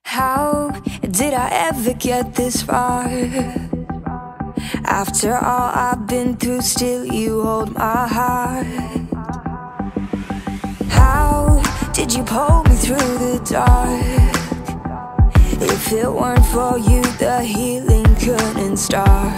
How did I ever get this far? After all I've been through, still you hold my heart. How did you pull me through the dark? If it weren't for you, the healing couldn't start.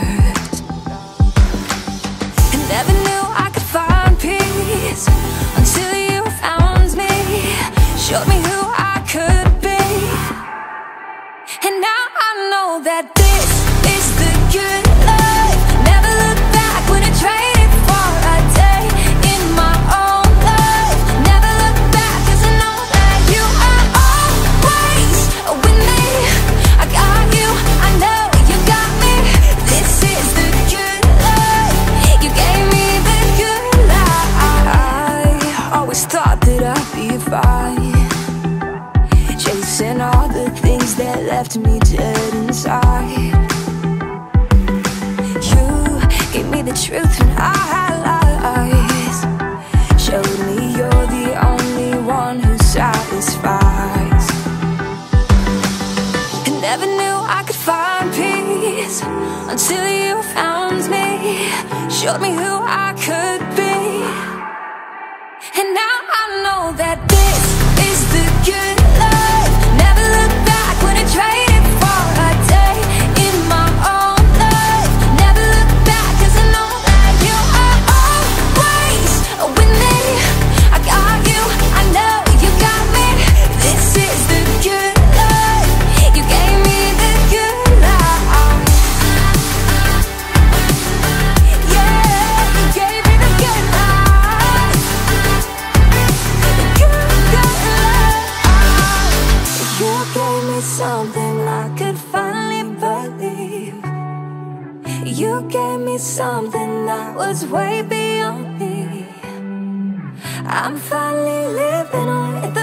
I never knew I could find peace until you found me, showed me who I could be. And now I know that this is the good life. Never look back when I traded for a day in my own life. Never look back 'cause I know that you are always with me. I got you, I know you got me. This is the good life. You gave me the good life. I always thought that I'd be fine, chasing all the things that left me dead inside. You gave me the truth when I had lies, showed me you're the only one who satisfies. I never knew I could find peace until you found me, showed me who I could be. And now I know that this is the good life. Never look back when I traded for a day in my own life. Never look back 'cause I know that you are always with me. I got you, I know you got me. This is the good life. You gave me the good life. Yeah, you gave me the good life. The good, good life. You gave me something I could finally believe. You gave me something that was way beyond me. I'm finally living with